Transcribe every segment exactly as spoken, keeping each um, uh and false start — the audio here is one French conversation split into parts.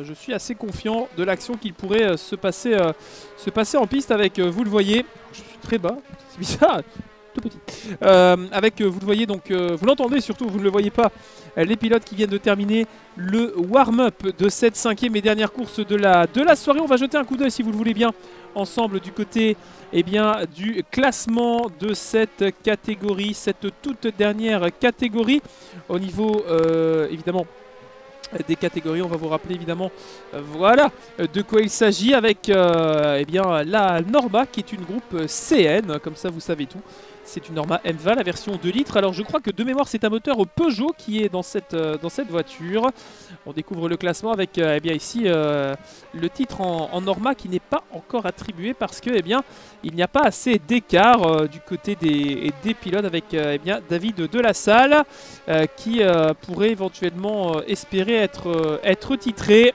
euh, je suis assez confiant de l'action qu'il pourrait euh, se, passer, euh, se passer en piste avec, euh, vous le voyez, je suis très bas, c'est bizarre, tout petit. Euh, avec, euh, vous le voyez, donc, euh, vous l'entendez surtout, vous ne le voyez pas, euh, les pilotes qui viennent de terminer le warm-up de cette cinquième et dernière course de la, de la soirée. On va jeter un coup d'œil, si vous le voulez bien, ensemble du côté eh bien, du classement de cette catégorie, cette toute dernière catégorie. Au niveau, euh, évidemment, des catégories, on va vous rappeler évidemment euh, voilà de quoi il s'agit avec euh, eh bien, la Norma qui est une groupe C N, comme ça vous savez tout. C'est une Norma M vingt, la version deux litres. Alors je crois que de mémoire c'est un moteur Peugeot qui est dans cette, euh, dans cette voiture. On découvre le classement avec euh, eh bien, ici euh, le titre en, en Norma qui n'est pas encore attribué parce que eh bien, il n'y a pas assez d'écart euh, du côté des, des pilotes avec euh, eh bien, David Delassalle euh, qui euh, pourrait éventuellement euh, espérer être, euh, être titré.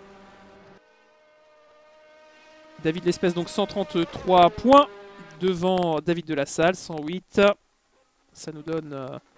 David L'Espèce donc cent trente-trois points. Devant David Delassalle, cent huit. Ça nous donne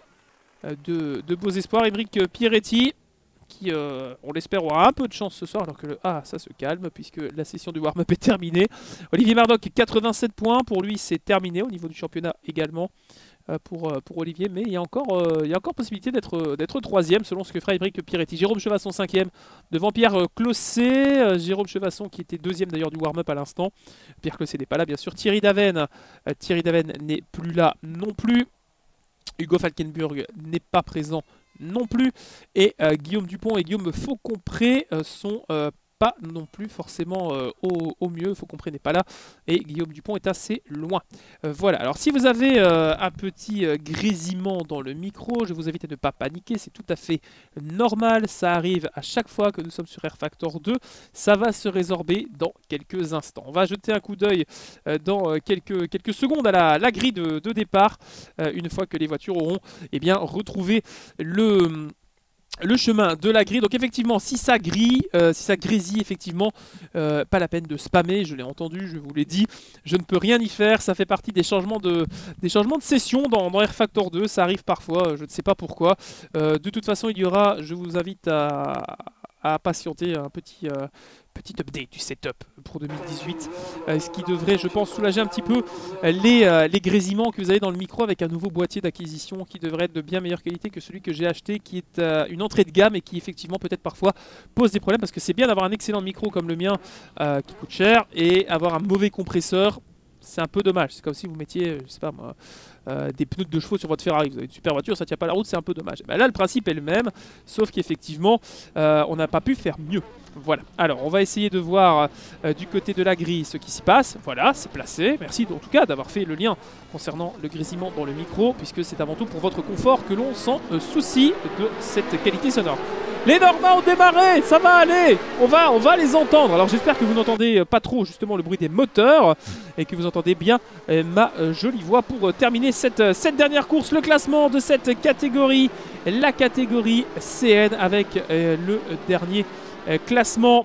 euh, de, de beaux espoirs. Émeric Pierretti, qui, euh, on l'espère, aura un peu de chance ce soir, alors que le A, ça se calme, puisque la session du warm-up est terminée. Olivier Mardoc, quatre-vingt-sept points. Pour lui, c'est terminé au niveau du championnat également. Pour, pour Olivier, mais il y a encore, euh, il y a encore possibilité d'être d'être troisième selon ce que fera Émeric Pierretti. Jérôme Chevasson cinquième devant Pierre Closset. Euh, Jérôme Chevasson qui était deuxième d'ailleurs du warm-up à l'instant. Pierre Closset n'est pas là bien sûr. Thierry Daven, euh, Thierry Daven n'est plus là non plus. Hugo Falkenburg n'est pas présent non plus. Et euh, Guillaume Dupont et Guillaume Faucompré euh, sont euh, pas non plus forcément euh, au, au mieux, faut qu'on n'est pas là, et Guillaume Dupont est assez loin. Euh, voilà, alors si vous avez euh, un petit euh, grésillement dans le micro, je vous invite à ne pas paniquer, c'est tout à fait normal, ça arrive à chaque fois que nous sommes sur R Factor deux, ça va se résorber dans quelques instants. On va jeter un coup d'œil euh, dans euh, quelques, quelques secondes à la, la grille de, de départ, euh, une fois que les voitures auront eh bien, retrouvé le... le chemin de la grille. Donc effectivement, si ça grille, euh, si ça grésille, effectivement, euh, pas la peine de spammer, je l'ai entendu, je vous l'ai dit, je ne peux rien y faire, ça fait partie des changements de, des changements de session dans, dans R Factor deux, ça arrive parfois, je ne sais pas pourquoi. Euh, de toute façon, il y aura, je vous invite à, à patienter un petit... Euh, petit update du setup pour deux mille dix-huit, euh, ce qui devrait, je pense, soulager un petit peu les, euh, les grésillements que vous avez dans le micro avec un nouveau boîtier d'acquisition qui devrait être de bien meilleure qualité que celui que j'ai acheté, qui est euh, une entrée de gamme et qui effectivement peut-être parfois pose des problèmes parce que c'est bien d'avoir un excellent micro comme le mien euh, qui coûte cher et avoir un mauvais compresseur. C'est un peu dommage, c'est comme si vous mettiez, je sais pas moi, euh, des pneus de chevaux sur votre Ferrari, vous avez une super voiture, ça tient pas la route, c'est un peu dommage. Ben là le principe est le même, sauf qu'effectivement euh, on n'a pas pu faire mieux. Voilà, alors on va essayer de voir euh, du côté de la grille ce qui s'y passe. Voilà, c'est placé, merci en tout cas d'avoir fait le lien concernant le grésillement dans le micro, puisque c'est avant tout pour votre confort que l'on s'en euh, soucie de cette qualité sonore. Les Normas ont démarré, ça va aller, on va, on va les entendre. Alors j'espère que vous n'entendez pas trop justement le bruit des moteurs et que vous entendez bien euh, ma euh, jolie voix pour euh, terminer cette, euh, cette dernière course. Le classement de cette catégorie, la catégorie C N avec euh, le dernier euh, classement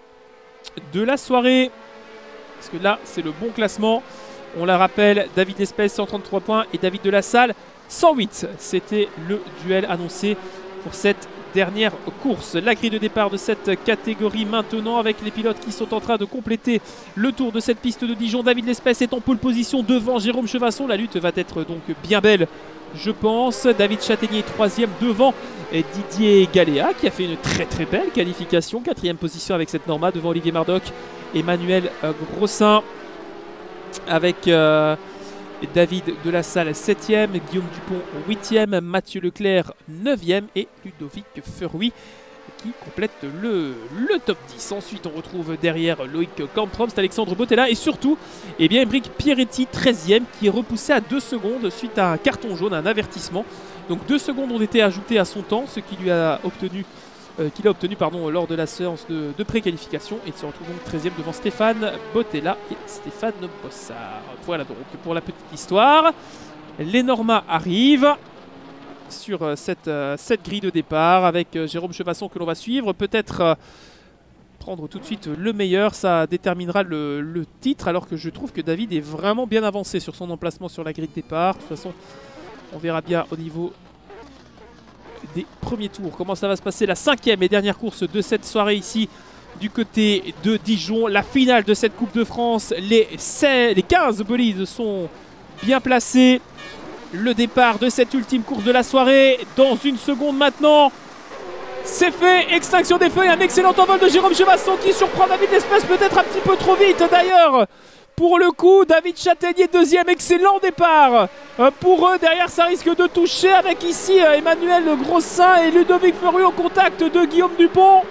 de la soirée. Parce que là c'est le bon classement. On la rappelle, David L'Espèce cent trente-trois points et David Delassalle cent huit. C'était le duel annoncé pour cette dernière course. La grille de départ de cette catégorie maintenant avec les pilotes qui sont en train de compléter le tour de cette piste de Dijon. David L'Espèce est en pole position devant Jérôme Chevasson. La lutte va être donc bien belle, je pense. David Châtaignier troisième devant Didier Galéa qui a fait une très très belle qualification. Quatrième position avec cette Norma devant Olivier Mardoc et Manuel Grossin avec... Euh, David Delassalle septième, Guillaume Dupont huitième, Mathieu Leclerc neuvième et Ludovic Feruy qui complète le, le top dix. Ensuite on retrouve derrière Loïc Campromst, Alexandre Bottella et surtout eh bien, Émeric Pierretti treizième qui est repoussé à deux secondes suite à un carton jaune, un avertissement. Donc deux secondes ont été ajoutées à son temps, ce qui lui a obtenu Euh, qu'il a obtenu pardon, lors de la séance de, de pré-qualification. Et il se retrouve donc treizième devant Stéphane Bottella et Stéphane Bossard. Voilà donc pour la petite histoire. Les Normas arrivent sur euh, cette, euh, cette grille de départ avec euh, Jérôme Chevasson que l'on va suivre. Peut-être euh, prendre tout de suite le meilleur, ça déterminera le, le titre. Alors que je trouve que David est vraiment bien avancé sur son emplacement sur la grille de départ. De toute façon, on verra bien au niveau des premiers tours comment ça va se passer. La cinquième et dernière course de cette soirée ici du côté de Dijon. La finale de cette Coupe de France, les, seize, les quinze bolides sont bien placés. Le départ de cette ultime course de la soirée, dans une seconde maintenant. C'est fait, extinction des feux et un excellent envol de Jérôme Chevasson qui surprend David Lespès peut-être un petit peu trop vite d'ailleurs. Pour le coup, David Chataignier deuxième, excellent départ pour eux. Derrière, ça risque de toucher avec ici Emmanuel Grossin et Ludovic Ferru au contact de Guillaume Dupont.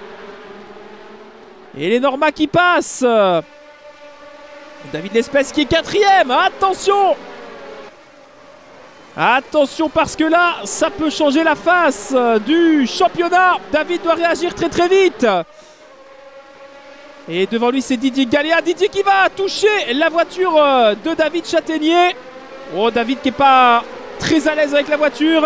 Et les Normas qui passent. David Lespès qui est quatrième, attention. Attention parce que là, ça peut changer la face du championnat. David doit réagir très très vite. Et devant lui, c'est Didier Galéa. Didier qui va toucher la voiture de David Chataignier. Oh, David qui n'est pas très à l'aise avec la voiture.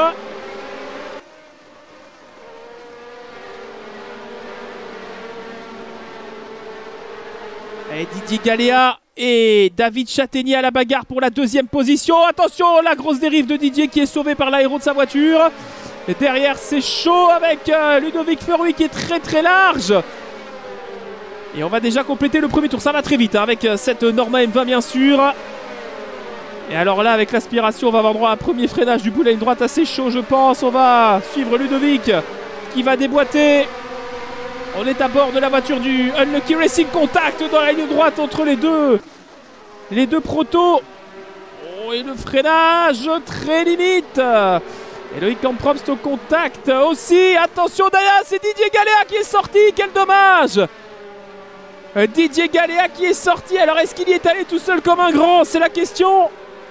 Et Didier Galéa et David Chataignier à la bagarre pour la deuxième position. Attention, la grosse dérive de Didier qui est sauvé par l'aéro de sa voiture. Et derrière, c'est chaud avec euh, Ludovic Ferru qui est très très large. Et on va déjà compléter le premier tour. Ça va très vite hein, avec cette Norma M vingt bien sûr. Et alors là, avec l'aspiration, on va avoir droit à un premier freinage du bout de la ligne droite assez chaud, je pense. On va suivre Ludovic qui va déboîter. On est à bord de la voiture du Unlucky Racing. Contact dans la ligne droite entre les deux. Les deux protos. Oh, et le freinage très limite. Et Loïc Camprobst au contact aussi. Attention derrière, c'est Didier Galéa qui est sorti. Quel dommage. Didier Galéa qui est sorti. Alors est-ce qu'il y est allé tout seul comme un grand? C'est la question.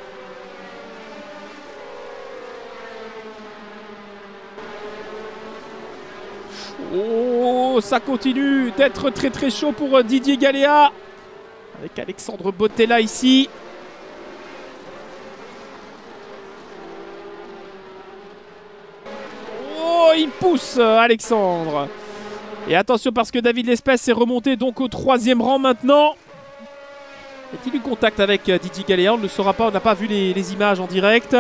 Oh, ça continue d'être très très chaud pour Didier Galéa. Avec Alexandre Bottella ici. Oh, il pousse Alexandre. Et attention parce que David Lespès est remonté donc au troisième rang maintenant. Est-il eu contact avec Didier Galéa? On ne le saura pas, on n'a pas vu les, les images en direct.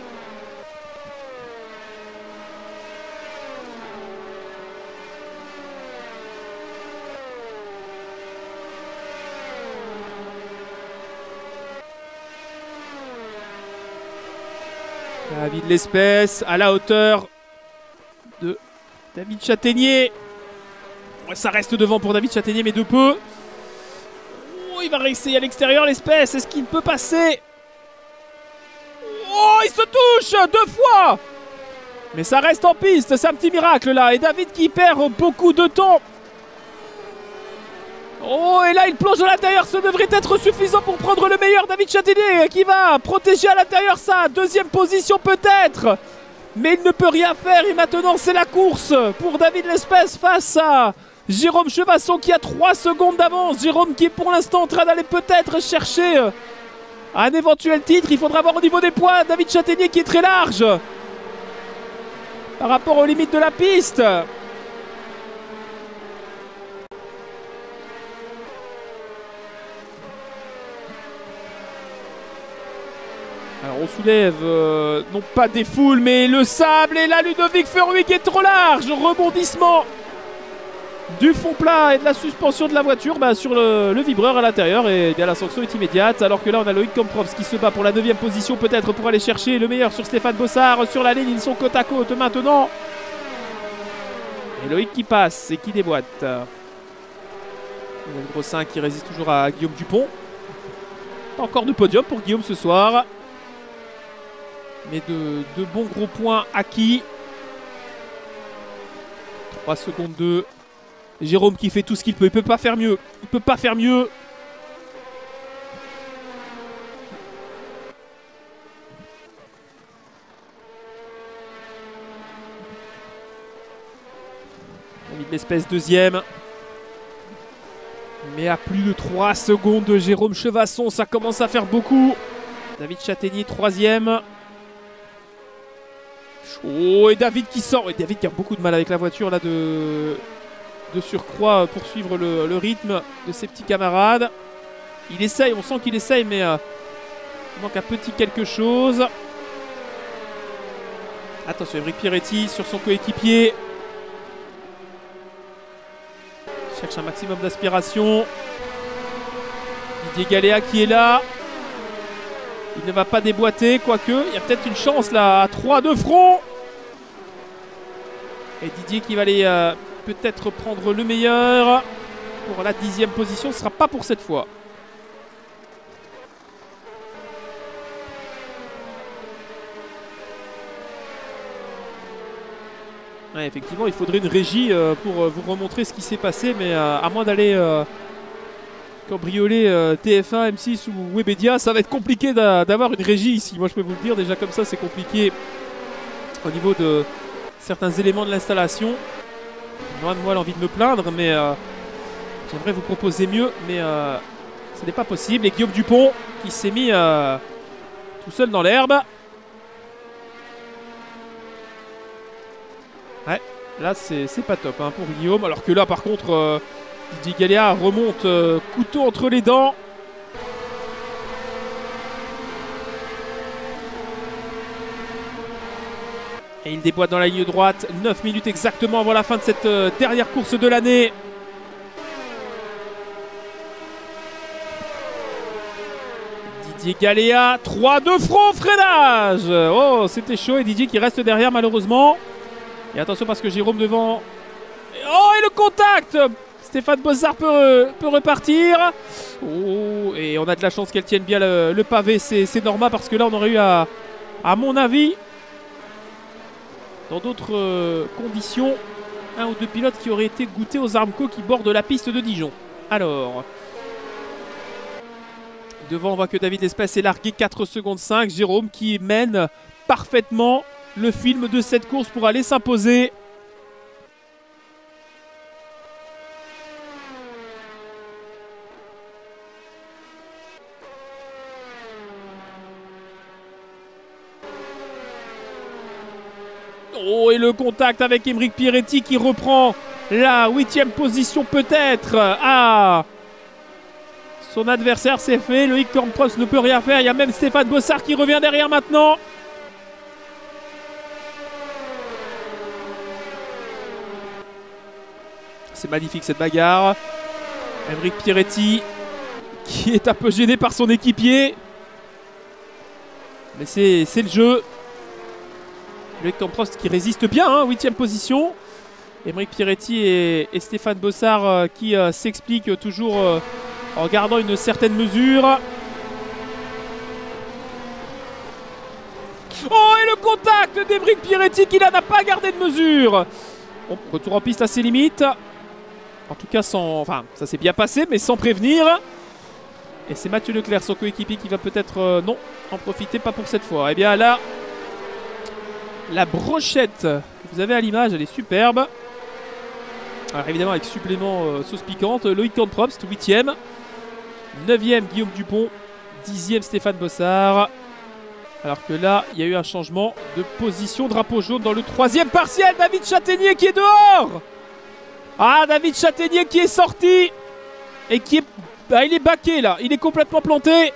David Lespès à la hauteur de David Chataignier. Ça reste devant pour David Chataignier, mais de peu. Oh, il va rester à l'extérieur, Lespès. Est-ce qu'il peut passer? Oh, il se touche deux fois. Mais ça reste en piste, c'est un petit miracle là. Et David qui perd beaucoup de temps. Oh, et là il plonge à l'intérieur, ce devrait être suffisant pour prendre le meilleur. David Chataignier qui va protéger à l'intérieur sa deuxième position peut-être. Mais il ne peut rien faire et maintenant c'est la course pour David Lespès face à Jérôme Chevasson qui a trois secondes d'avance. Jérôme qui est pour l'instant en train d'aller peut-être chercher un éventuel titre. Il faudra voir au niveau des poids David Chataignier qui est très large par rapport aux limites de la piste. Alors on soulève, euh, non pas des foules, mais le sable. Et là, Ludovic Ferru qui est trop large. Rebondissement du fond plat et de la suspension de la voiture bah, sur le, le vibreur à l'intérieur. Et bien la sanction est immédiate. Alors que là, on a Loïc Camprobst qui se bat pour la neuvième position, peut-être pour aller chercher le meilleur sur Stéphane Bossard. Sur la ligne, ils sont côte à côte maintenant. Et Loïc qui passe et qui déboîte. Le Grossin qui résiste toujours à Guillaume Dupont. Pas encore de podium pour Guillaume ce soir. Mais de, de bons gros points acquis. trois secondes deux. Jérôme qui fait tout ce qu'il peut. Il peut pas faire mieux. Il peut pas faire mieux. David Lespès deuxième. Mais à plus de trois secondes de Jérôme Chevasson, ça commence à faire beaucoup. David Chataignier troisième. Oh, et David qui sort. Et David qui a beaucoup de mal avec la voiture là de, de surcroît pour suivre le, le rythme de ses petits camarades. Il essaye, on sent qu'il essaye, mais euh, il manque un petit quelque chose. Attention, Émeric Pierretti sur son coéquipier. cherche un maximum d'aspiration. Didier Galéa qui est là. Il ne va pas déboîter, quoique. Il y a peut-être une chance là, à trois de front. Et Didier qui va aller euh, peut-être prendre le meilleur. Pour la dixième position, ce ne sera pas pour cette fois. Ouais, effectivement, il faudrait une régie euh, pour euh, vous remontrer ce qui s'est passé, mais euh, à moins d'aller euh, cambrioler euh, T F un, M six ou Webedia, ça va être compliqué d'avoir une régie ici. Moi, je peux vous le dire, déjà comme ça, c'est compliqué au niveau de certains éléments de l'installation. Loin de moi l'envie de me plaindre, mais euh, j'aimerais vous proposer mieux, mais euh, ce n'est pas possible. Et Guillaume Dupont qui s'est mis euh, tout seul dans l'herbe. Ouais, là c'est pas top hein, pour Guillaume. Alors que là par contre, euh, Didier Galéa remonte euh, couteau entre les dents. Et il déboîte dans la ligne droite. neuf minutes exactement avant la fin de cette euh, dernière course de l'année. Didier Galéa, trois de front, freinage. Oh, c'était chaud. Et Didier qui reste derrière malheureusement. Et attention parce que Jérôme devant. Oh, et le contact. Stéphane Bossard peut, peut repartir. Oh, et on a de la chance qu'elle tienne bien le, le pavé. C'est normal parce que là, on aurait eu, à, à mon avis, dans d'autres euh, conditions, un ou deux pilotes qui auraient été goûtés aux Armco qui bordent la piste de Dijon. Alors, devant, on voit que David L'Espèce est largué quatre secondes cinq. Jérôme qui mène parfaitement le film de cette course pour aller s'imposer. Oh, et le contact avec Émeric Pierretti qui reprend la huitième position peut-être. Ah, son adversaire s'est fait. Loïc Cornprost ne peut rien faire. Il y a même Stéphane Bossard qui revient derrière maintenant. C'est magnifique cette bagarre. Émeric Pierretti qui est un peu gêné par son équipier. Mais c'est le jeu. Loïc Cornprost qui résiste bien, hein, huitième position. Émeric Pierretti et, et Stéphane Bossard euh, qui euh, s'expliquent toujours euh, en gardant une certaine mesure. Oh, et le contact d'Émeric Pierretti qui là n'a pas gardé de mesure. Bon, retour en piste à ses limites. En tout cas, sans, enfin, ça s'est bien passé, mais sans prévenir. Et c'est Mathieu Leclerc, son coéquipier, qui va peut-être, euh, non, en profiter, pas pour cette fois. Et bien là, la brochette que vous avez à l'image, elle est superbe. Alors évidemment avec supplément euh, sauce piquante. Loïc Cornprost, huitième. neuvième Guillaume Dupont. dixième Stéphane Bossard. Alors que là, il y a eu un changement de position. Drapeau jaune dans le troisième partiel. David Châtaignier qui est dehors. Ah, David Châtaignier qui est sorti. Et qui est... Ah, il est baqué là. Il est complètement planté.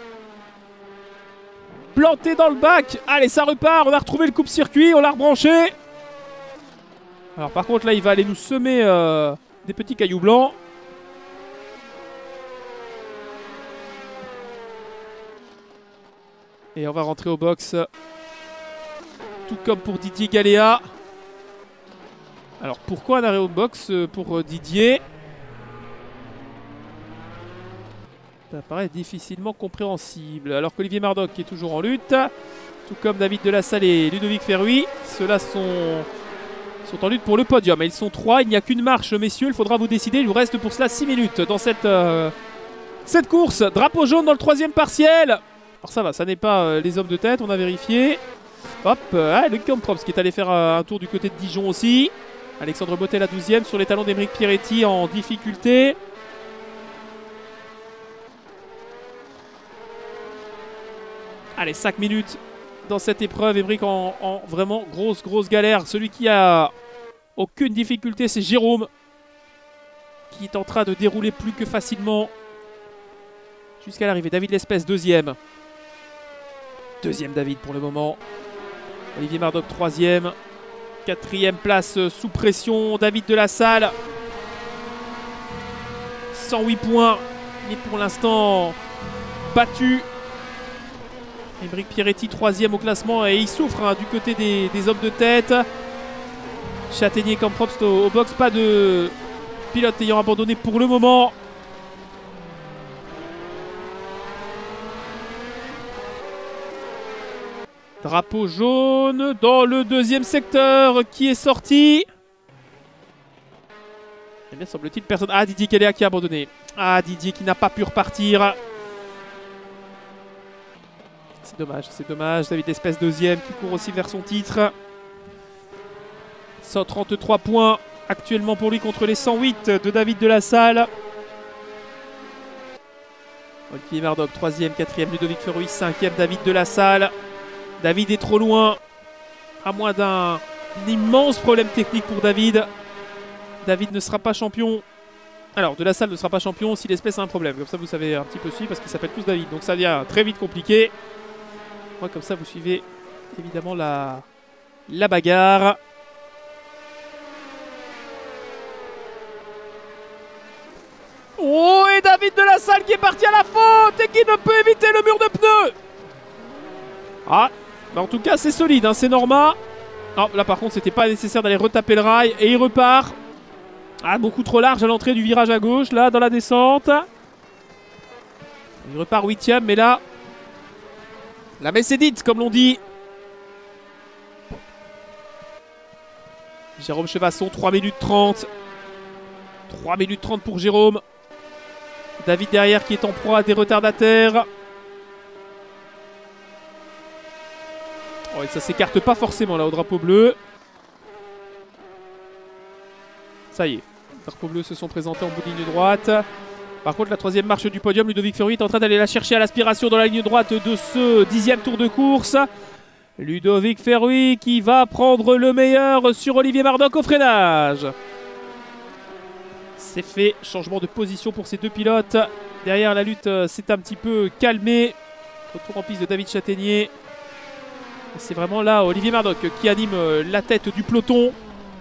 Planté dans le bac. Allez, ça repart. On a retrouvé le coupe-circuit. On l'a rebranché. Alors par contre là il va aller nous semer euh, des petits cailloux blancs. Et on va rentrer au box. Tout comme pour Didier Galéa. Alors pourquoi un arrêt au box pour Didier? Ça paraît difficilement compréhensible. Alors qu'Olivier Mardoc qui est toujours en lutte. Tout comme David Delassalle et Ludovic Ferruy. Ceux-là sont... sont en lutte pour le podium. Et ils sont trois. Il n'y a qu'une marche, messieurs. Il faudra vous décider. Il vous reste pour cela six minutes dans cette, euh, cette course. Drapeau jaune dans le troisième partiel. Alors ça va, ça n'est pas euh, les hommes de tête. On a vérifié. Hop, euh, ah, le Cornprost qui est allé faire euh, un tour du côté de Dijon aussi. Alexandre Bottet la douzième sur les talons d'Émeric Pierretti en difficulté. Allez, cinq minutes dans cette épreuve. Émeric en, en vraiment grosse, grosse galère. Celui qui a aucune difficulté, c'est Jérôme. Qui est en train de dérouler plus que facilement. Jusqu'à l'arrivée. David L'Espèce, deuxième. Deuxième David pour le moment. Olivier Mardoc, troisième. Quatrième place sous pression. David Delassalle. cent huit points. Il est pour l'instant battu. Émeric Pierretti, troisième au classement, et il souffre hein, du côté des, des hommes de tête. Châtaignier comme props au, au box, pas de pilote ayant abandonné pour le moment. Drapeau jaune dans le deuxième secteur qui est sorti. Eh bien, semble-t-il, personne. Ah, Didier Caléa qui a abandonné. Ah, Didier qui n'a pas pu repartir. C'est dommage, c'est dommage. David Lespèce, deuxième, qui court aussi vers son titre. cent trente-trois points actuellement pour lui contre les cent huit de David de la Salle. Olivier Mardoc, troisième, quatrième, Ludovic Feruy, cinquième, David de la Salle. David est trop loin, à moins d'un immense problème technique pour David. David ne sera pas champion. Alors, de la Salle ne sera pas champion si l'espèce a un problème. Comme ça, vous savez un petit peu suivre parce qu'ils s'appellent tous David. Donc ça devient très vite compliqué. Moi, comme ça, vous suivez évidemment la, la bagarre. Oh, et David de la Salle qui est parti à la faute et qui ne peut éviter le mur de pneus. Ah, bah en tout cas, c'est solide, hein, c'est Norma. Oh, là, par contre, c'était pas nécessaire d'aller retaper le rail. Et il repart. Ah, beaucoup trop large à l'entrée du virage à gauche, là, dans la descente. Il repart huitième, mais là, la messe est dite, comme l'on dit. Jérôme Chevasson, trois minutes trente. trois minutes trente pour Jérôme. David derrière qui est en proie à des retardataires. Oh, et ça s'écarte pas forcément là au drapeau bleu. Ça y est. Les drapeaux bleus se sont présentés en bout de ligne droite. Par contre, la troisième marche du podium, Ludovic Feruy est en train d'aller la chercher à l'aspiration dans la ligne droite de ce dixième tour de course. Ludovic Feruy qui va prendre le meilleur sur Olivier Mardoc au freinage. C'est fait, changement de position pour ces deux pilotes. Derrière, la lutte s'est un petit peu calmée. Retour en piste de David Châtaignier. C'est vraiment là Olivier Mardoc qui anime la tête du peloton.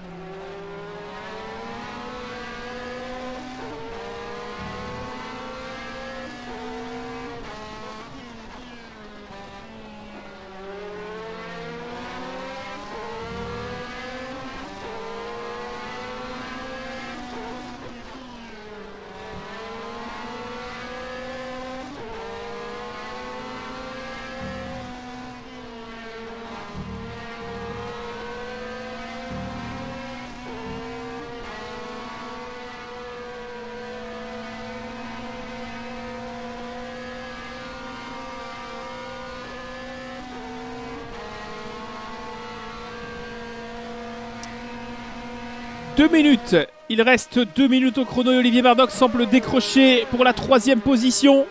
Deux minutes, il reste deux minutes au chrono et Olivier Mardoc semble décrocher pour la troisième position.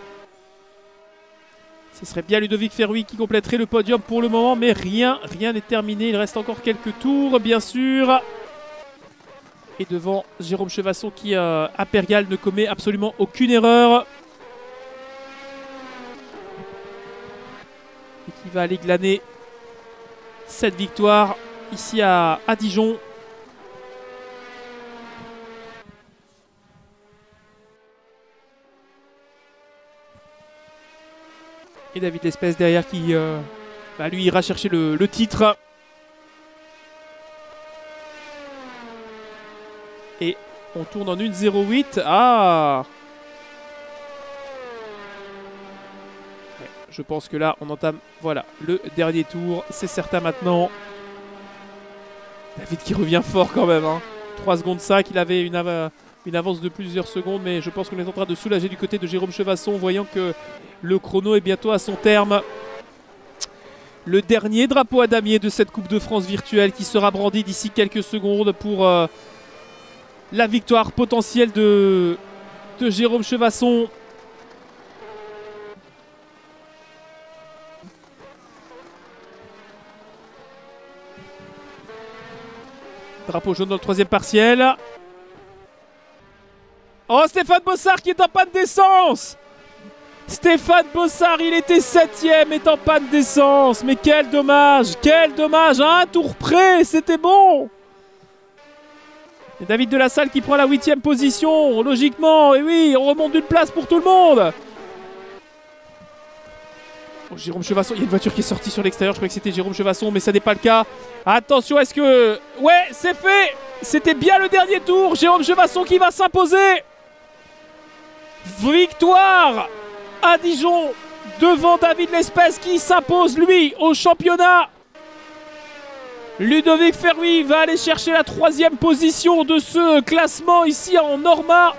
Ce serait bien Ludovic Feruy qui compléterait le podium pour le moment, mais rien, rien n'est terminé. Il reste encore quelques tours, bien sûr. Et devant Jérôme Chevasson qui, euh, à Pergal, ne commet absolument aucune erreur. Et qui va aller glaner cette victoire ici à, à Dijon. Et David Lespèce derrière qui, euh, bah, lui, ira chercher le, le titre. Et on tourne en une zéro huit. Ah ouais, je pense que là, on entame, voilà, le dernier tour. C'est certain maintenant. David qui revient fort quand même. Hein. trois secondes cinq, il avait une, av une avance de plusieurs secondes. Mais je pense qu'on est en train de soulager du côté de Jérôme Chevasson, voyant que le chrono est bientôt à son terme. Le dernier drapeau à damier de cette Coupe de France virtuelle qui sera brandi d'ici quelques secondes pour euh, la victoire potentielle de, de Jérôme Chevasson. Drapeau jaune dans le troisième partiel. Oh, Stéphane Bossard qui est en panne d'essence. Stéphane Bossard, il était septième, est en panne d'essence. Mais quel dommage, quel dommage. À un tour près, c'était bon. Et David de la Salle qui prend la huitième position, logiquement, et oui, on remonte d'une place pour tout le monde. Oh, Jérôme Chevasson, il y a une voiture qui est sortie sur l'extérieur, je croyais que c'était Jérôme Chevasson, mais ça n'est pas le cas. Attention, est-ce que... Ouais, c'est fait. C'était bien le dernier tour, Jérôme Chevasson qui va s'imposer. Victoire à Dijon, devant David Lespèce qui s'impose, lui, au championnat. Ludovic Ferruy va aller chercher la troisième position de ce classement ici en Norma.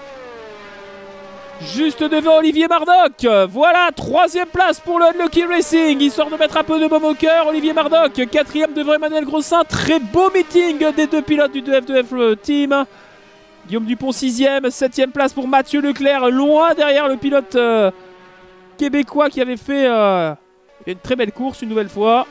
Juste devant Olivier Mardoc. Voilà, troisième place pour le Unlucky Racing, histoire de mettre un peu de baume au cœur. Olivier Mardoc, quatrième devant Emmanuel Grossin. Très beau meeting des deux pilotes du deux F deux F Team. Guillaume Dupont, sixième. septième place pour Mathieu Leclerc, loin derrière le pilote euh, québécois qui avait fait euh, une très belle course une nouvelle fois.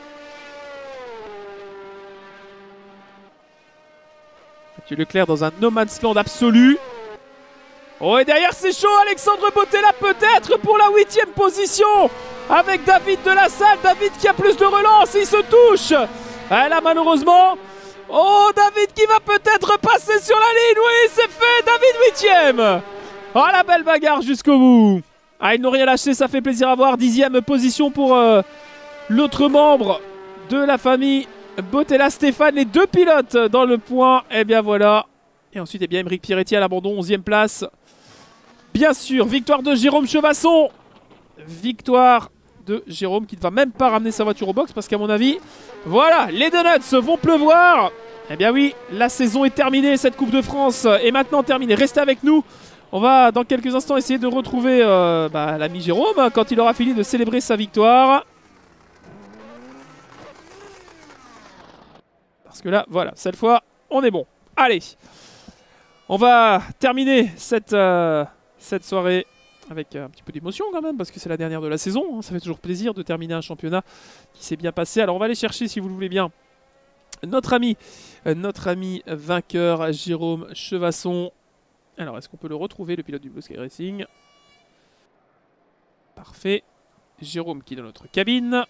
Mathieu Leclerc dans un no man's land absolu. Oh, et derrière c'est chaud, Alexandre Bottella peut-être pour la huitième position avec David de la Salle. David qui a plus de relance, il se touche. Ah, là malheureusement. Oh, David qui va peut-être passer sur la ligne. Oui, c'est fait, David huitième. Oh, la belle bagarre jusqu'au bout. Ah, ils n'ont rien lâché, ça fait plaisir à voir. Dixième position pour euh, l'autre membre de la famille Bottella, Stéphane, les deux pilotes dans le point. Et bien voilà. Et ensuite, eh bien, Émeric Pierretti à l'abandon, onzième place. Bien sûr, victoire de Jérôme Chevasson. Victoire de Jérôme qui ne va même pas ramener sa voiture au box parce qu'à mon avis, voilà, les donuts vont pleuvoir. Eh bien oui, la saison est terminée, cette Coupe de France est maintenant terminée. Restez avec nous. On va dans quelques instants essayer de retrouver euh, bah, l'ami Jérôme quand il aura fini de célébrer sa victoire. Parce que là, voilà, cette fois, on est bon. Allez, on va terminer cette, euh, cette soirée avec un petit peu d'émotion quand même, parce que c'est la dernière de la saison. Hein. Ça fait toujours plaisir de terminer un championnat qui s'est bien passé. Alors on va aller chercher, si vous le voulez bien, notre ami, euh, notre ami vainqueur, Jérôme Chevasson. Alors, est-ce qu'on peut le retrouver, le pilote du Blue Sky Racing? Parfait. Jérôme qui est dans notre cabine.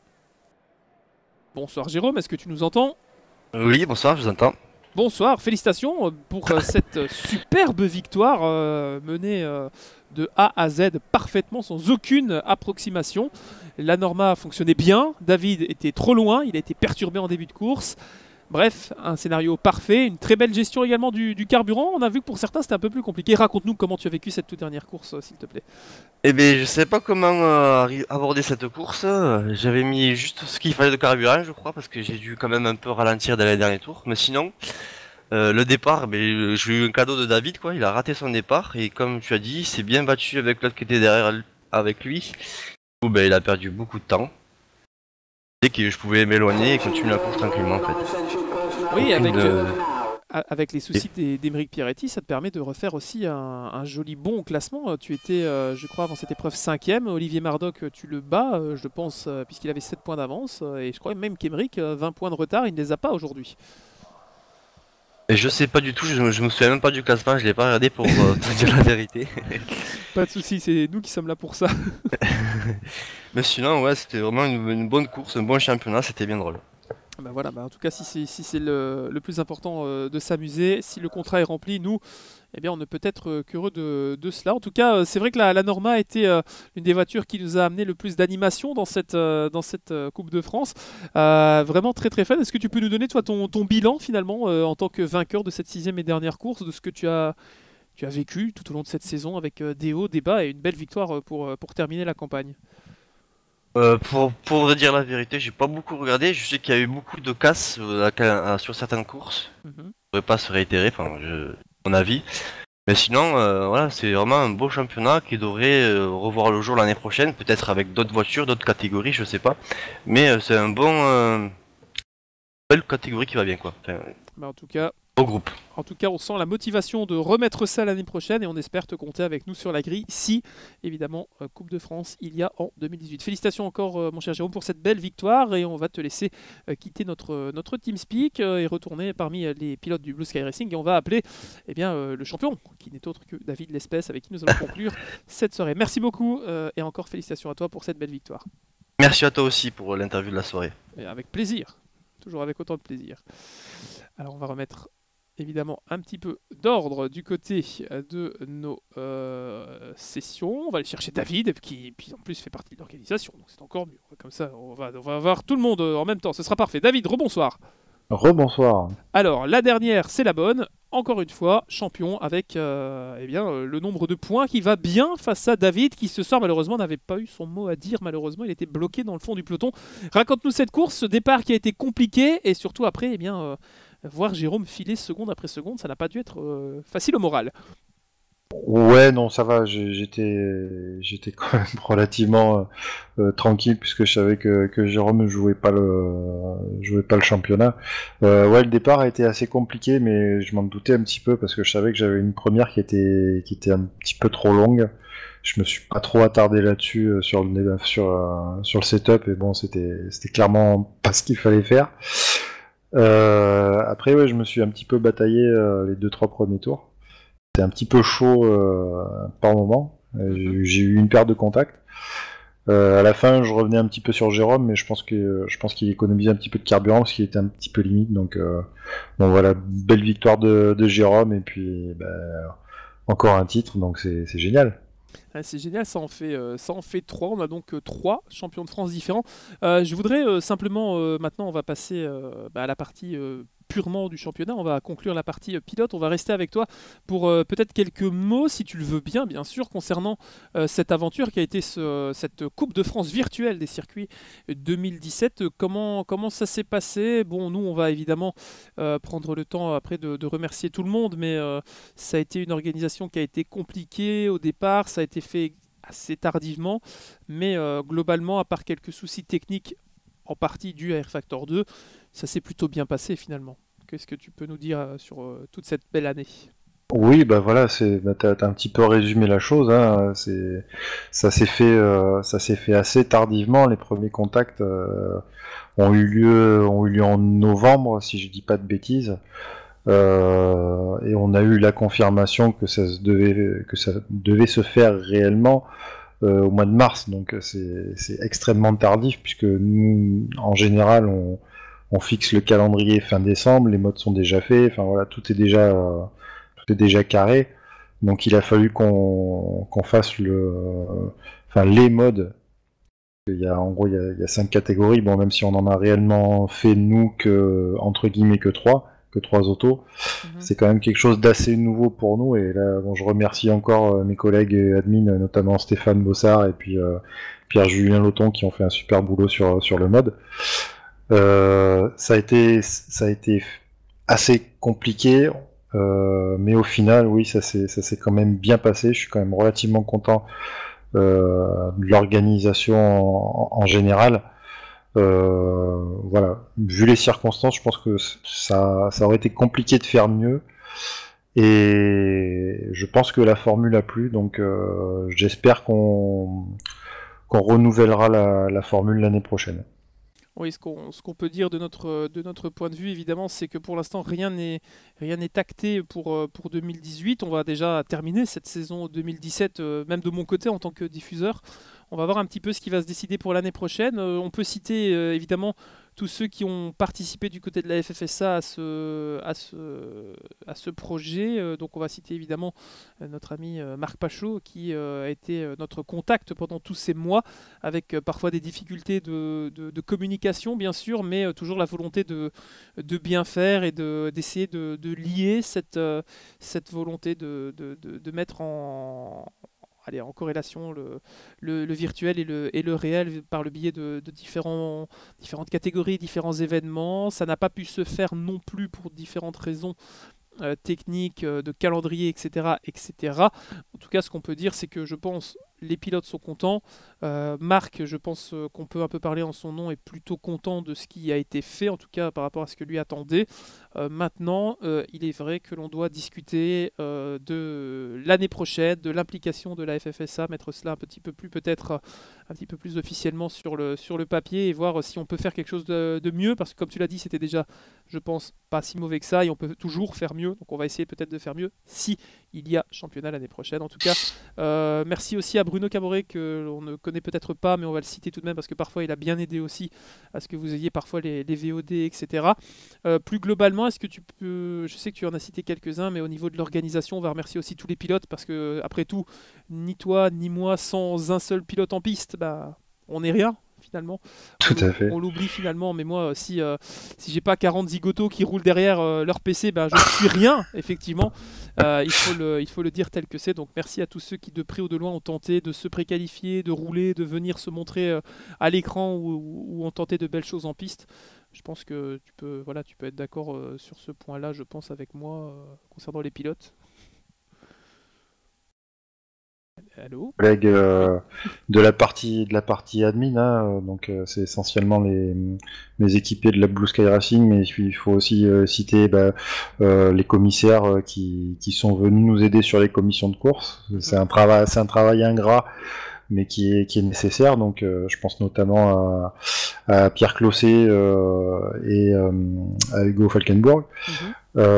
Bonsoir Jérôme, est-ce que tu nous entends? Oui, bonsoir, je vous entends. Bonsoir, félicitations pour euh, cette superbe victoire euh, menée euh, de A à Z parfaitement, sans aucune approximation. La Norma fonctionnait bien, David était trop loin, il a été perturbé en début de course. Bref, un scénario parfait, une très belle gestion également du, du carburant. On a vu que pour certains c'était un peu plus compliqué. Raconte-nous comment tu as vécu cette toute dernière course, euh, s'il te plaît. Eh bien, je sais pas comment euh, aborder cette course. J'avais mis juste ce qu'il fallait de carburant, je crois, parce que j'ai dû quand même un peu ralentir dans les derniers tours. Mais sinon, euh, le départ, ben, j'ai eu un cadeau de David, quoi. Il a raté son départ et comme tu as dit, il s'est bien battu avec l'autre qui était derrière avec lui. Du coup, ben, il a perdu beaucoup de temps. Et que je pouvais m'éloigner et continuer la course tranquillement, en fait. Oui, avec, de... euh, avec les soucis d'Émeric Pierretti, ça te permet de refaire aussi un, un joli bon classement. Tu étais, euh, je crois, avant cette épreuve cinquième. Olivier Mardoc, tu le bats, euh, je pense, euh, puisqu'il avait sept points d'avance. Euh, et je crois même qu'Émeric, euh, vingt points de retard, il ne les a pas aujourd'hui. Et je sais pas du tout, je, je me souviens même pas du classement, je l'ai pas regardé pour euh, te dire la vérité. Pas de soucis, c'est nous qui sommes là pour ça. Mais sinon, ouais, c'était vraiment une, une bonne course, un bon championnat, c'était bien drôle. Bah voilà, bah en tout cas, si c'est si c'est le, le plus important euh, de s'amuser, si le contrat est rempli, nous, eh bien, on ne peut être euh, qu'heureux de, de cela. En tout cas, euh, c'est vrai que la, la Norma a été euh, une des voitures qui nous a amené le plus d'animation dans cette, euh, dans cette euh, Coupe de France. Euh, vraiment très très fun. Est-ce que tu peux nous donner, toi, ton, ton bilan, finalement, euh, en tant que vainqueur de cette sixième et dernière course, de ce que tu as, tu as vécu tout au long de cette saison avec euh, des hauts, des bas et une belle victoire euh, pour, euh, pour terminer la campagne? Euh, pour, pour vous dire la vérité, j'ai pas beaucoup regardé. Je sais qu'il y a eu beaucoup de casses euh, à- à- sur certaines courses. Mhm. Je pourrais pas se réitérer, enfin, je, mon avis. Mais sinon, euh, voilà, c'est vraiment un beau championnat qui devrait euh, revoir le jour l'année prochaine, peut-être avec d'autres voitures, d'autres catégories, je sais pas. Mais euh, c'est un bon, euh, belle catégorie qui va bien, quoi. Enfin, Bah, en tout cas, beau groupe. En tout cas, on sent la motivation de remettre ça l'année prochaine et on espère te compter avec nous sur la grille si, évidemment, euh, Coupe de France il y a en deux mille dix-huit. Félicitations encore, euh, mon cher Jérôme, pour cette belle victoire et on va te laisser euh, quitter notre, euh, notre TeamSpeak euh, et retourner parmi euh, les pilotes du Blue Sky Racing et on va appeler eh bien, euh, le champion, qui n'est autre que David Lespèce, avec qui nous allons conclure cette soirée. Merci beaucoup euh, et encore félicitations à toi pour cette belle victoire. Merci à toi aussi pour l'interview de la soirée. Et avec plaisir, toujours avec autant de plaisir. Alors on va remettre évidemment un petit peu d'ordre du côté de nos euh, sessions. On va aller chercher David, qui puis en plus fait partie de l'organisation, donc c'est encore mieux. Comme ça, on va, on va avoir tout le monde en même temps, ce sera parfait. David, rebonsoir. Rebonsoir. Alors, la dernière, c'est la bonne. Encore une fois, champion avec euh, eh bien, euh, le nombre de points qui va bien face à David, qui ce soir, malheureusement, n'avait pas eu son mot à dire. Malheureusement, il était bloqué dans le fond du peloton. Raconte-nous cette course, ce départ qui a été compliqué, et surtout après, eh bien, euh, voir Jérôme filer seconde après seconde, ça n'a pas dû être euh, facile au moral. Ouais, non, ça va. j'ai- J'étais, j'étais quand même relativement euh, euh, tranquille puisque je savais que, que Jérôme ne jouait pas le, jouait pas le championnat. Euh, ouais, le départ a été assez compliqué, mais je m'en doutais un petit peu parce que je savais que j'avais une première qui était, qui était un petit peu trop longue. Je me suis pas trop attardé là-dessus euh, sur le, sur, euh, sur le setup et bon, c'était, c'était clairement pas ce qu'il fallait faire. Euh, après, ouais, je me suis un petit peu bataillé euh, les deux trois premiers tours. C'était un petit peu chaud euh, par moment. Euh, J'ai eu j'ai eu une perte de contact. Euh, à la fin, je revenais un petit peu sur Jérôme, mais je pense que je pense qu'il économisait un petit peu de carburant parce qu'il était un petit peu limite. Donc, euh, bon voilà, belle victoire de, de Jérôme et puis ben, encore un titre, donc c'est c'est génial. Ah, c'est génial, ça en fait, euh, ça en fait trois. On a donc euh, trois champions de France différents. Euh, je voudrais euh, simplement, euh, maintenant, on va passer euh, bah, à la partie euh, purement du championnat. On va conclure la partie euh, pilote. On va rester avec toi pour euh, peut-être quelques mots, si tu le veux bien, bien sûr, concernant euh, cette aventure qui a été ce- cette Coupe de France virtuelle des circuits deux mille dix-sept. Comment, comment ça s'est passé? Bon, nous, on va évidemment euh, prendre le temps après de, de remercier tout le monde, mais euh, ça a été une organisation qui a été compliquée au départ, ça a été fait assez tardivement, mais euh, globalement, à part quelques soucis techniques en partie dus à R Factor deux, ça s'est plutôt bien passé finalement. Qu'est-ce que tu peux nous dire euh, sur euh, toute cette belle année? Oui, bah voilà, c'est, bah, t'as, t'as un petit peu résumé la chose. Hein. C'est, ça s'est fait, euh, ça s'est fait assez tardivement. Les premiers contacts euh, ont eu lieu, ont eu lieu en novembre, si je dis pas de bêtises. Euh, et on a eu la confirmation que ça se devait, que ça devait se faire réellement euh, au mois de mars. Donc c'est, c'est extrêmement tardif puisque nous, en général, on, on fixe le calendrier fin décembre, les modes sont déjà faits. Enfin voilà, tout est déjà, euh, tout est déjà carré. Donc il a fallu qu'on, qu'on fasse le, enfin les modes. Il y a, en gros, il y, a, il y a cinq catégories. Bon, même si on en a réellement fait nous que entre guillemets que trois, que trois autos, Mhm. c'est quand même quelque chose d'assez nouveau pour nous. Et là, bon, je remercie encore euh, mes collègues et admins, notamment Stéphane Bossard et puis euh, Pierre-Julien Loton, qui ont fait un super boulot sur sur le mode. Euh, ça a été ça a été assez compliqué, euh, mais au final, oui, ça s'est ça s'est quand même bien passé. Je suis quand même relativement content euh, de l'organisation en, en général. Euh, voilà, vu les circonstances, je pense que ça, ça aurait été compliqué de faire mieux. Et je pense que la formule a plu, donc euh, j'espère qu'on qu'on renouvellera la, la formule l'année prochaine. Oui, ce qu'on ce qu'on peut dire de notre, de notre point de vue, évidemment, c'est que pour l'instant, rien n'est rien n'est acté pour, euh, pour deux mille dix-huit. On va déjà terminer cette saison deux mille dix-sept, euh, même de mon côté en tant que diffuseur. On va voir un petit peu ce qui va se décider pour l'année prochaine. Euh, on peut citer euh, évidemment tous ceux qui ont participé du côté de la F F S A à ce, à ce, à ce projet. Euh, donc on va citer évidemment euh, notre ami euh, Marc Pachot qui euh, a été euh, notre contact pendant tous ces mois avec euh, parfois des difficultés de, de- de communication bien sûr, mais euh, toujours la volonté de, de bien faire et de- d'essayer de, de lier cette, euh, cette volonté de, de- de- de mettre en, allez, en corrélation le, le- le virtuel et le, et le réel par le biais de, de différents, différentes catégories, différents événements. Ça n'a pas pu se faire non plus pour différentes raisons euh, techniques, euh, de calendrier, et cetera, et cetera. En tout cas, ce qu'on peut dire, c'est que je pense les pilotes sont contents. Euh, Marc, je pense euh, qu'on peut un peu parler en son nom, est plutôt content de ce qui a été fait, en tout cas par rapport à ce que lui attendait. Euh, maintenant, euh, il est vrai que l'on doit discuter euh, de l'année prochaine, de l'implication de la F F S A, mettre cela un petit peu plus peut-être euh, un petit peu plus officiellement sur le, sur le papier et voir si on peut faire quelque chose de, de mieux, parce que comme tu l'as dit, c'était déjà, je pense, pas si mauvais que ça, et on peut toujours faire mieux, donc on va essayer peut-être de faire mieux si il y a championnat l'année prochaine. En tout cas, euh, merci aussi à Bruno Caboret qu'on ne connaît peut-être pas, mais on va le citer tout de même parce que parfois il a bien aidé aussi à ce que vous ayez parfois les, les V O D, et cetera. Euh, plus globalement, est-ce que tu peux, je sais que tu en as cité quelques-uns, mais au niveau de l'organisation, on va remercier aussi tous les pilotes parce que après tout, ni toi ni moi sans un seul pilote en piste, bah, on n'est rien. Finalement, Tout on à fait. on l'oublie finalement, mais moi, si, euh, si j'ai pas quarante zigotos qui roulent derrière euh, leur P C, ben, je ne suis rien, effectivement. Euh, il, faut le, il faut le dire tel que c'est. Donc merci à tous ceux qui, de près ou de loin, ont tenté de se préqualifier, de rouler, de venir se montrer euh, à l'écran ou, ou ont tenté de belles choses en piste. Je pense que tu peux, voilà, tu peux être d'accord euh, sur ce point-là, je pense, avec moi, euh, concernant les pilotes. Allô? Collègues euh, de la partie de la partie admin, hein, euh, donc euh, c'est essentiellement les, les équipiers de la Blue Sky Racing, mais il faut aussi euh, citer bah, euh, les commissaires euh, qui, qui sont venus nous aider sur les commissions de course. C'est un travail, c'est un travail ingrat, mais qui est qui est nécessaire. Donc euh, je pense notamment à, à Pierre Clossé euh, et euh, à Hugo Falkenburg. Mhm.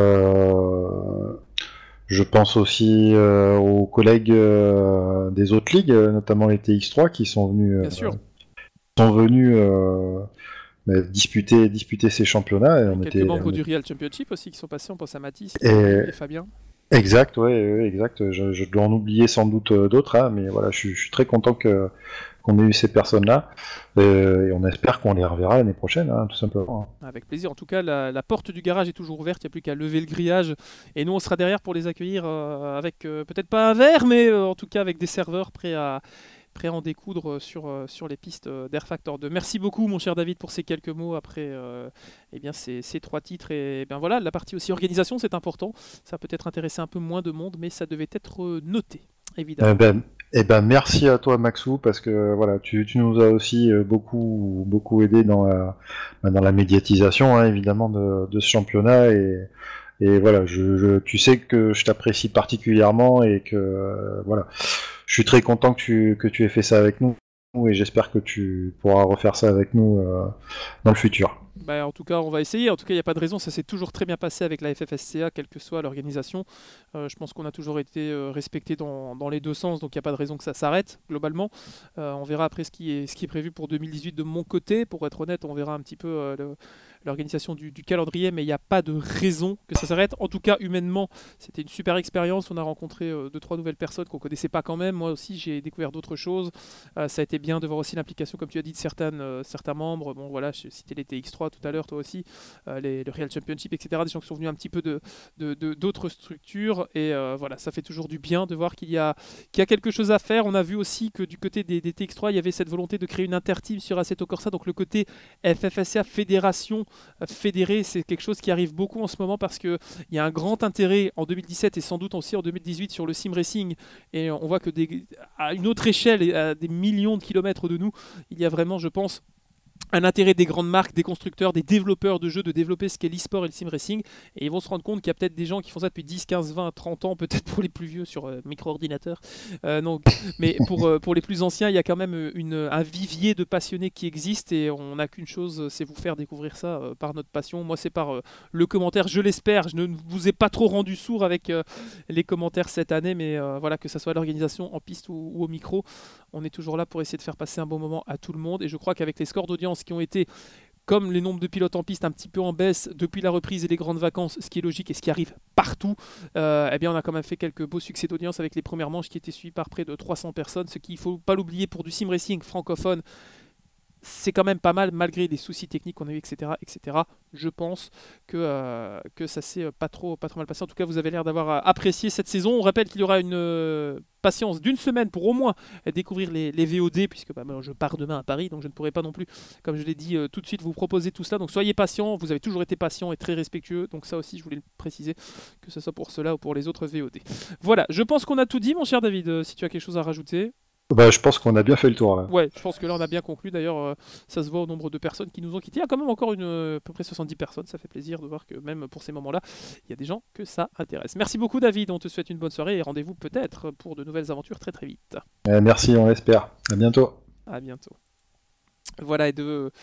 Euh, Je pense aussi euh, aux collègues euh, des autres ligues, euh, notamment les T X trois, qui sont venus, Bien euh, sûr. sont venus euh, bah, disputer, disputer ces championnats. Et on Quelques était, membres on du était- Real Championship aussi qui sont passés, on pense à Mathis Et- et Fabien. Exact, ouais, ouais, exact. Je, je dois en oublier sans doute euh, d'autres, hein, mais voilà, je, suis- je suis très content que qu'on ait eu ces personnes-là, euh, et on espère qu'on les reverra l'année prochaine, hein, tout simplement. Avec plaisir. En tout cas, la, la porte du garage est toujours ouverte. Il n'y a plus qu'à lever le grillage. Et nous, on sera derrière pour les accueillir euh, avec euh, peut-être pas un verre, mais euh, en tout cas avec des serveurs prêts à, prêts à en découdre sur, euh, sur les pistes euh, d'Air Factor deux. Merci beaucoup, mon cher David, pour ces quelques mots après euh, eh bien, ces, ces trois titres. Et eh bien voilà, la partie aussi organisation, c'est important. Ça peut être intéressé un peu moins de monde, mais ça devait être euh, noté, évidemment. Eh ben, eh ben, merci à toi, Maxou, parce que voilà, tu, tu nous as aussi euh, beaucoup, beaucoup aidé dans la, bah, dans la médiatisation, hein, évidemment, de, de ce championnat. Et, et voilà, je, je- tu sais que je t'apprécie particulièrement et que euh, voilà, je suis très content que tu, que tu aies fait ça avec nous, et j'espère que tu pourras refaire ça avec nous euh, dans le futur. Bah, en tout cas, on va essayer. En tout cas, il n'y a pas de raison. Ça s'est toujours très bien passé avec la F F S C A, quelle que soit l'organisation. Euh, je pense qu'on a toujours été euh, respecté dans, dans les deux sens, donc il n'y a pas de raison que ça s'arrête, globalement. Euh, on verra après ce qui, est, ce qui est prévu pour deux mille dix-huit de mon côté. Pour être honnête, on verra un petit peu euh, le- l'organisation du, du calendrier, mais il n'y a pas de raison que ça s'arrête. En tout cas, humainement, c'était une super expérience. On a rencontré euh, deux, trois nouvelles personnes qu'on ne connaissait pas quand même. Moi aussi, j'ai découvert d'autres choses. Euh, ça a été bien de voir aussi l'implication, comme tu as dit, de certaines, euh, certains membres. Bon, voilà, je citais les T X trois tout à l'heure, toi aussi, euh, les, le Real Championship, et cetera. Des gens qui sont venus un petit peu de, de, de- d'autres structures. Et euh, voilà, ça fait toujours du bien de voir qu'il y a, qu'il y a quelque chose à faire. On a vu aussi que du côté des, des T X trois, il y avait cette volonté de créer une interteam sur Assetto Corsa. Donc le côté F F S C A, fédération euh, fédérée, c'est quelque chose qui arrive beaucoup en ce moment parce qu'il y a un grand intérêt en deux mille dix-sept et sans doute aussi en deux mille dix-huit sur le sim racing. Et on voit que des, à une autre échelle et à des millions de kilomètres de nous, il y a vraiment, je pense, un intérêt des grandes marques, des constructeurs, des développeurs de jeux de développer ce qu'est l'e-sport et le sim racing. Et ils vont se rendre compte qu'il y a peut-être des gens qui font ça depuis dix, quinze, vingt, trente ans, peut-être pour les plus vieux sur euh, micro-ordinateur. Euh, non, mais pour, euh, pour les plus anciens, il y a quand même une, un vivier de passionnés qui existe et on n'a qu'une chose, c'est vous faire découvrir ça euh, par notre passion. Moi, c'est par euh, le commentaire, je l'espère. Je ne vous ai pas trop rendu sourd avec euh, les commentaires cette année, mais euh, voilà, que ce soit l'organisation en piste ou, ou au micro, on est toujours là pour essayer de faire passer un bon moment à tout le monde. Et je crois qu'avec les scores d'audience qui ont été, comme les nombres de pilotes en piste, un petit peu en baisse depuis la reprise et les grandes vacances, ce qui est logique et ce qui arrive partout, euh, eh bien on a quand même fait quelques beaux succès d'audience avec les premières manches qui étaient suivies par près de trois cents personnes, ce qu'il ne faut pas l'oublier pour du sim racing francophone. C'est quand même pas mal malgré les soucis techniques qu'on a eu, et cetera, et cetera. Je pense que, euh, que ça s'est pas trop, pas trop mal passé. En tout cas, vous avez l'air d'avoir euh, apprécié cette saison. On rappelle qu'il y aura une euh, patience d'une semaine pour au moins euh, découvrir les, les V O D, puisque bah, moi, je pars demain à Paris, donc je ne pourrai pas non plus, comme je l'ai dit euh, tout de suite, vous proposer tout cela. Donc soyez patients, vous avez toujours été patients et très respectueux. Donc ça aussi, je voulais le préciser, que ce soit pour cela ou pour les autres V O D. Voilà, je pense qu'on a tout dit, mon cher David, euh, si tu as quelque chose à rajouter. Bah, je pense qu'on a bien fait le tour là. Ouais, je pense que là on a bien conclu. D'ailleurs, euh, ça se voit au nombre de personnes qui nous ont quittés. Il y a quand même encore une, euh, à peu près soixante-dix personnes. Ça fait plaisir de voir que même pour ces moments-là, il y a des gens que ça intéresse. Merci beaucoup, David. On te souhaite une bonne soirée et rendez-vous peut-être pour de nouvelles aventures très très vite. Euh, merci, on l'espère. À bientôt. À bientôt. Voilà, et de,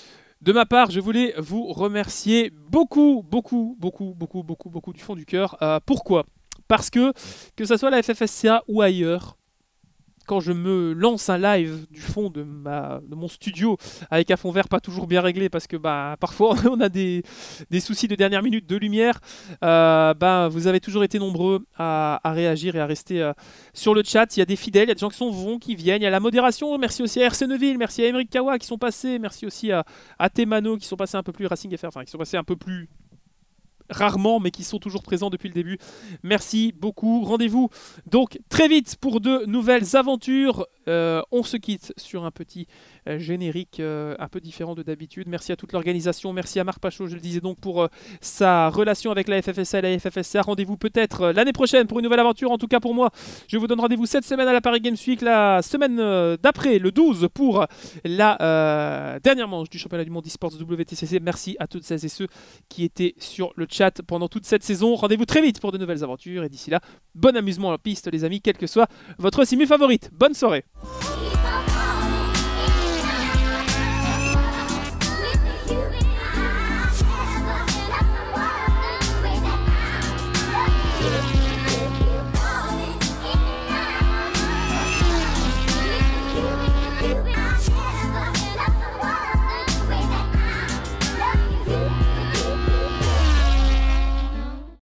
de ma part, je voulais vous remercier beaucoup, beaucoup, beaucoup, beaucoup, beaucoup, beaucoup du fond du cœur. Euh, pourquoi ? Parce que, que ce soit la F F S C A ou ailleurs, quand je me lance un live du fond de, ma, de mon studio avec un fond vert pas toujours bien réglé parce que bah, parfois on a des, des soucis de dernière minute de lumière, euh, bah, vous avez toujours été nombreux à, à réagir et à rester euh, sur le chat. Il y a des fidèles, il y a des gens qui sont vont, qui viennent, il y a la modération. Merci aussi à R C Neuville, merci à Émeric Kawa qui sont passés, merci aussi à, à Temano qui sont passés un peu plus Racing F R, enfin qui sont passés un peu plus rarement mais qui sont toujours présents depuis le début. Merci beaucoup. Rendez-vous donc très vite pour de nouvelles aventures. Euh, on se quitte sur un petit euh, générique euh, un peu différent de d'habitude. Merci à toute l'organisation. Merci à Marc Pachot, je le disais donc, pour euh, sa relation avec la F F S A et la F F S A. Rendez-vous peut-être euh, l'année prochaine pour une nouvelle aventure. En tout cas pour moi, je vous donne rendez-vous cette semaine à la Paris Games Week, la semaine euh, d'après, le douze, pour la euh, dernière manche du championnat du monde eSports W T C C. Merci à toutes celles et ceux qui étaient sur le chat pendant toute cette saison. Rendez-vous très vite pour de nouvelles aventures et d'ici là, bon amusement en piste les amis, quelle que soit votre simu favorite. Bonne soirée. Yeah.